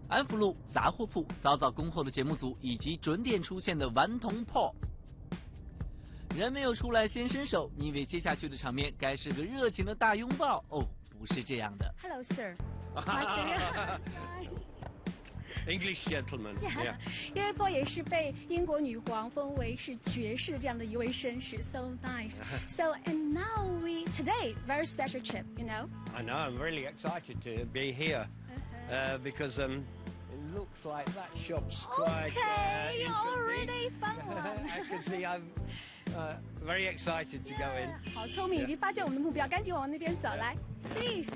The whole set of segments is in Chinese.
安福路杂货铺早早恭候的节目组，以及准点出现的顽童 Paul。人没有出来先伸手，你以为接下去的场面该是个热情的大拥抱？哦，不是这样的。 Hello, sir. Nice to meet you. English gentleman. Yeah. 因为 Paul 也是被英国女皇封为是爵士这样的一位绅士 ，so nice. So and now today very special trip, you know. I know. I'm really excited to be here because it looks like that shop's quite Okay, interesting. already found one. I can see I'm very excited to go in. 好聪明，已经发现我们的目标，赶紧往那边走来 ，please.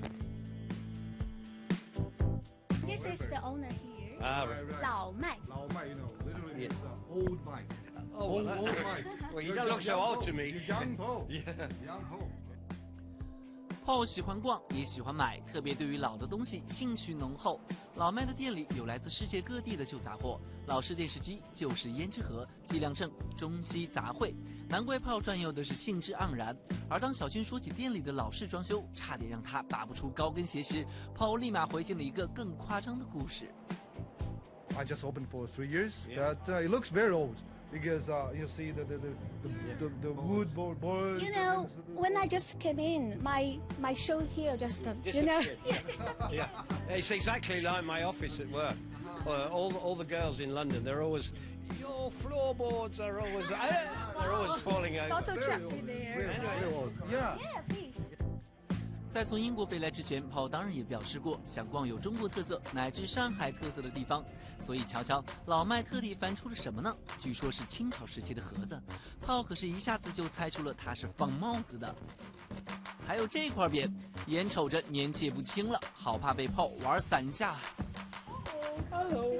This is the owner here. 老麦。 老麦 you know, literally Yeah. it's old Mike. Oh, Old Mike. well, you don't look so old to me. You're young Paul. Yeah. Young Paul. Paul 喜欢逛，也喜欢买，特别对于老的东西兴趣浓厚。老麦的店里有来自世界各地的旧杂货，老式电视机、旧式胭脂盒、计量秤、中西杂烩，难怪 Paul 转悠的是兴致盎然。而当小军说起店里的老式装修，差点让他拔不出高跟鞋时，Paul 立马回敬了一个更夸张的故事。 I just opened for 3 years, but it looks very old because you see the wood boards. You know, when I just came in, my show here just you know. Yeah, it's exactly like my office at work. All the girls in London, they're always, your floorboards are always, they're always falling over. Also trapped in there. Very old. Yeah. Yeah, please. 在从英国飞来之前，Paul 当然也表示过想逛有中国特色乃至上海特色的地方。所以瞧瞧，老麦特地翻出了什么呢？据说是清朝时期的盒子。Paul 可是一下子就猜出了它是放帽子的。还有这块匾，眼瞅着年纪也不轻了，好怕被Paul玩散架。 Hello.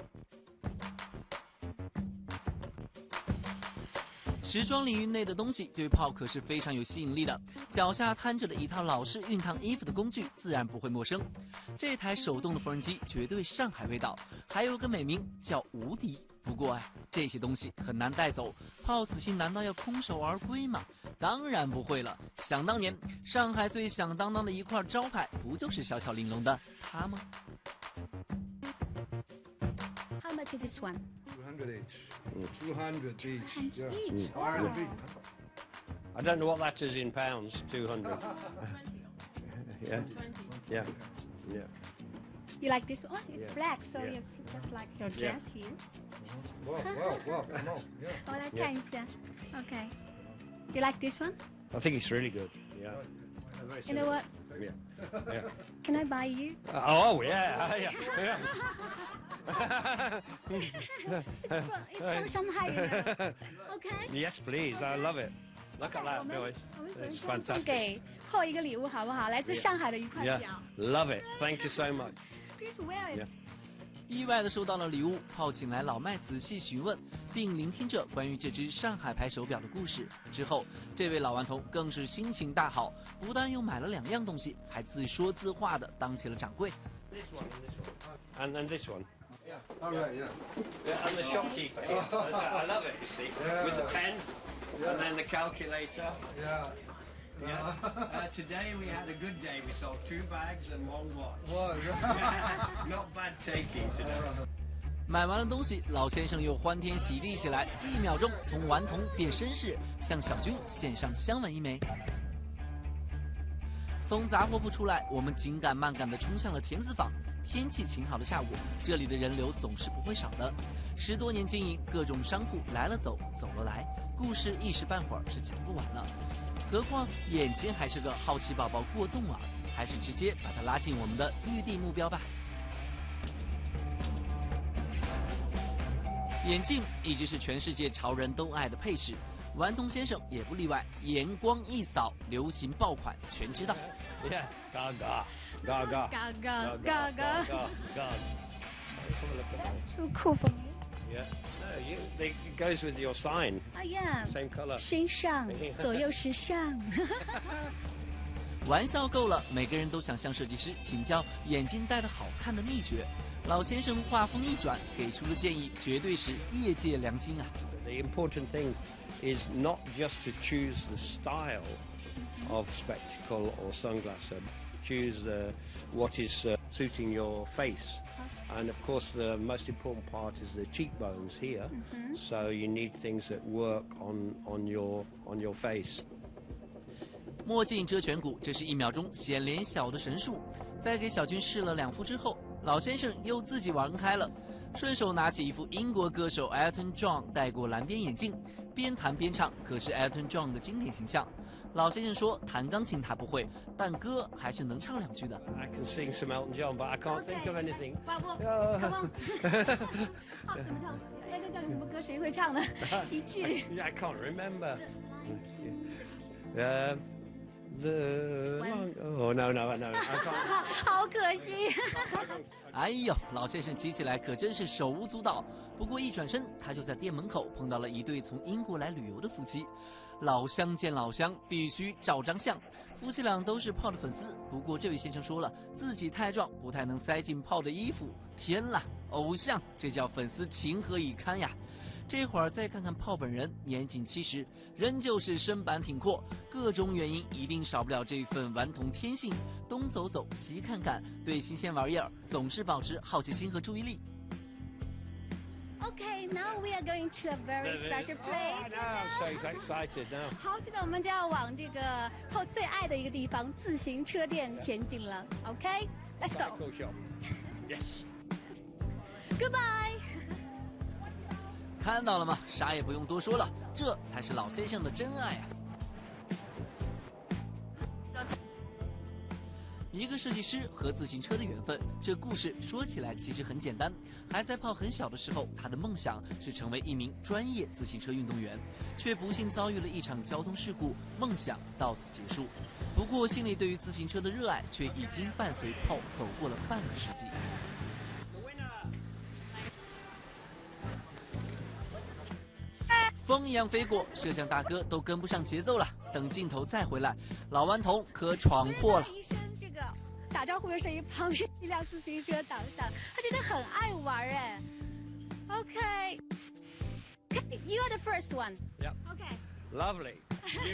时装领域内的东西对Paul可是非常有吸引力的，脚下摊着的一套老式熨烫衣服的工具自然不会陌生。这台手动的缝纫机绝对上海味道，还有个美名叫无敌。不过这些东西很难带走，Paul此行难道要空手而归吗？当然不会了。想当年，上海最响当当的一块招牌，不就是小巧玲珑的它吗？ How much is this one? 200 each. 200 each. Yeah. Each. R&B. I don't know what that is in pounds. 200. Yeah. Yeah. Yeah. You like this one? It's Yeah. black, so Yeah. it's just like your dress here. Wow. No. Yeah. 我来看一下。Okay. You like this one? I think it's really good. Yeah. You know what? Yeah. Yeah. Can I buy you? Oh yeah. Yeah. It's from Shanghai. You know. Okay. Yes, please. I love it. Look at that, boys. 我们 It's 送 fantastic. 给Paul一个礼物好不好？来自上海的一块 Yeah. 表。 Love it. Thank you so much. Please wear it. Yeah. 意外的收到了礼物，Paul请来老麦仔细询问，并聆听着关于这只上海牌手表的故事。之后，这位老顽童更是心情大好，不但又买了2样东西，还自说自话的当起了掌柜。 This one and this one. And this one. All right. Yeah. Yeah, and the shopkeeper here. I love it, you see. Yeah. With the pen and then the calculator. Yeah. Yeah. Today we had a good day. We sold 2 bags and 1 watch. What? Not bad taking today. 买完了东西，老先生又欢天喜地起来，1秒钟从顽童变绅士，向小军献上香吻一枚。从杂货铺出来，我们紧赶慢赶地冲向了田子坊。天气晴好的下午，这里的人流总是不会少的。10多年经营，各种商户来了走，走了来，故事一时半会儿是讲不完了。何况眼前还是个好奇宝宝过冬啊，还是直接把它拉进我们的预定目标吧。眼镜一直是全世界潮人都爱的配饰，顽童先生也不例外，眼光一扫，流行爆款全知道。 Yeah. Gaga. Gaga. Gaga. Gaga. Gaga. Have a look at that. Too cool for me. Yeah. No, it goes with your sign. Oh yeah. Same colour. 时尚，左右时尚。 玩笑够了，每个人都想向设计师请教眼镜戴的好看的秘诀。老先生话锋一转，给出的建议绝对是业界良心啊。 The important thing is not just to choose the style of spectacle or sunglasses. Choose what is suiting your face. And of course, the most important part is the cheekbones here. So you need things that work on your face. 墨镜遮颧骨，这是1秒钟显脸小的神术。在给小军试了2副之后，老先生又自己玩开了，顺手拿起一副英国歌手 Elton John 戴过蓝边眼镜，边弹边唱，可是 Elton John 的经典形象。老先生说，弹钢琴他不会，但歌还是能唱2句的。 I can sing some Elton John, but I can't think of anything. Come on. 好，怎么唱？那就叫你什么歌？谁会唱呢？一句。 Yeah, I can't remember. Oh no, I can't. 好可惜。 哎呦，老先生急起来可真是手舞足蹈。不过一转身，他就在店门口碰到了一对从英国来旅游的夫妻。老乡见老乡，必须照张相。夫妻俩都是炮的粉丝，不过这位先生说了，自己太壮，不太能塞进炮的衣服。天啦，偶像，这叫粉丝情何以堪呀！这会儿再看看炮本人，年仅70，仍旧是身板挺阔。各种原因一定少不了这份顽童天性，东走走，西看看，对新鲜玩意儿总是保持好奇心和注意力。 Okay, now we are going to a very special place. Oh, no, I'm so excited now. 好，现在我们就要往这个炮最爱的一个地方——自行车店前进了。Okay, let's go. Cycle shop. Yes. Goodbye. 看到了吗？啥也不用多说了，这才是老先生的真爱啊！一个设计师和自行车的缘分，这故事说起来其实很简单。还在炮很小的时候，他的梦想是成为一名专业自行车运动员，却不幸遭遇了一场交通事故，梦想到此结束。不过心里对于自行车的热爱却已经伴随炮走过了半个世纪。风一样飞过，摄像大哥都跟不上节奏了。等镜头再回来，老顽童可闯祸了。 一声这个打招呼的声音，旁边一辆自行车挡上，他真的很爱玩哎。Okay, you are the first one. Yep. Okay. Lovely. Sorry.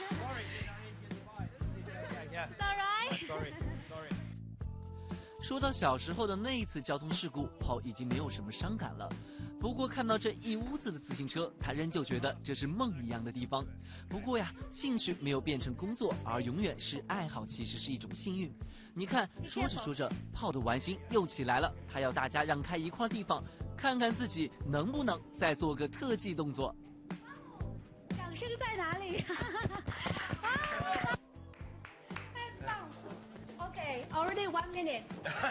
Yeah. It's all right. Sorry. 说到小时候的那一次交通事故，炮已经没有什么伤感了。不过看到这一屋子的自行车，他仍旧觉得这是梦一样的地方。不过呀，兴趣没有变成工作，而永远是爱好，其实是一种幸运。你看，说着说着，炮的玩心又起来了，他要大家让开一块地方，看看自己能不能再做个特技动作。 掌声在哪里？太棒了 ！Okay, already 1 minute.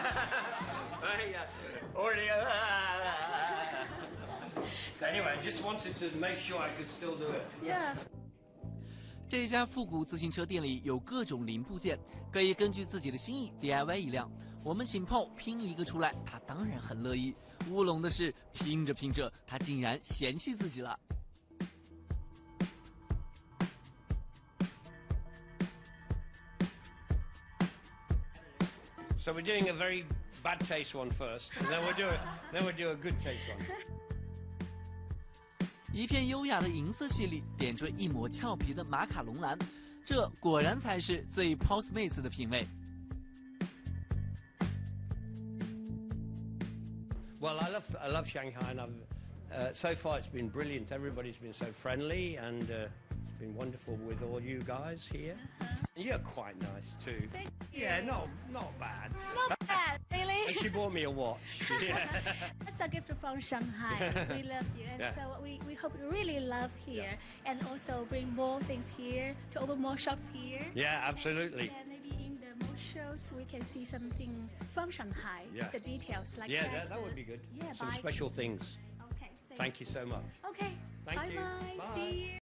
Already. Anyway, I just wanted to make sure I could still do it. Yes. 这家复古自行车店里有各种零部件，可以根据自己的心意 DIY 一辆。我们请炮拼一个出来，他当然很乐意。乌龙的是，拼着拼着，他竟然嫌弃自己了。 So we're doing a very bad taste one first, and then we'll do a good taste one. 一片优雅的银色系里点缀一抹俏皮的马卡龙蓝，这果然才是最 Paul Smith 的品味。 Well, I love Shanghai, and so far it's been brilliant. Everybody's been so friendly, and it's been wonderful with all you guys here. You're quite nice too. Thank you. Yeah, not bad. Not bad, really. And she bought me a watch. Yeah. That's a gift from Shanghai. We love you, and Yeah. so we hope you really love here, and also bring more things here to open more shops here. Yeah, absolutely. And maybe in the more shows we can see something from Shanghai. Yeah. The details like Yeah, that's that would be good. Yeah, Some bye. special things. Okay. Thank you so much. Okay. Thank bye you. bye. Bye. See you.